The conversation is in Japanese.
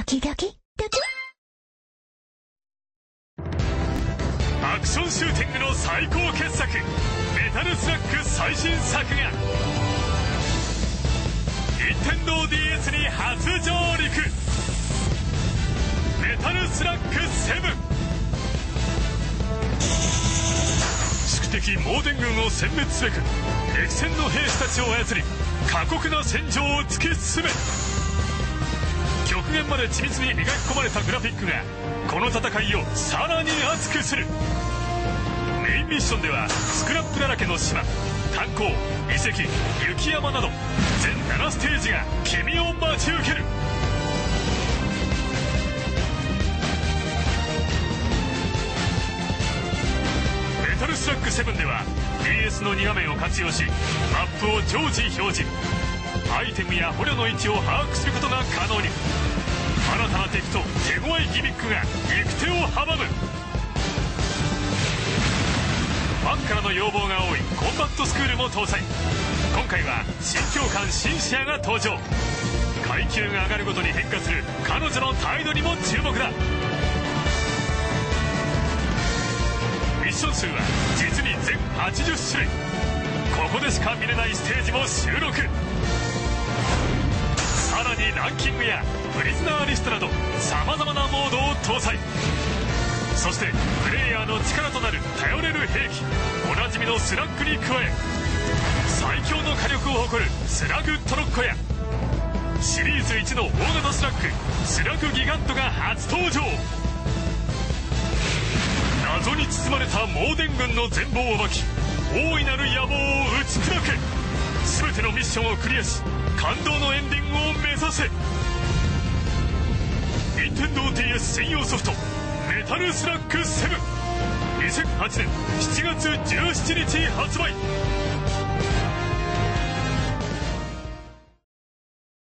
キドキドキ。 アクションシューティングの最高傑作メタルスラック最新作が任天堂 DS に初上陸。メタルスラック7。宿敵モーデン軍を殲滅すべく歴戦の兵士たちを操り過酷な戦場を突き進め。極限まで緻密に描き込まれたグラフィックがこの戦いをさらに熱くする。メインミッションではスクラップだらけの島、炭鉱、遺跡、雪山など全7ステージが君を待ち受ける。メタルスラック7では DS の2画面を活用しマップを常時表示。アイテムや捕虜の位置を把握することが可能に。新たな敵と手強いギミックが行く手を阻む。ファンからの要望が多いコンバットスクールも搭載。今回は新教官シンシアが登場。階級が上がるごとに変化する彼女の態度にも注目だ。ミッション数は実に全80種類。ここでしか見れないステージも収録。さらにランキングやプリズナーリストなど様々なモードを搭載。そしてプレイヤーの力となる頼れる兵器おなじみのスラッグに加え最強の火力を誇るスラグトロッコやシリーズ1の大型スラッグスラグギガントが初登場。謎に包まれたモーデン軍の全貌を暴き大いなる野望を打ち砕け。全てのミッションをクリアし感動のエンディングを目指せ。任天堂 DS 専用ソフトメタルスラック7 2008年7月17日発売。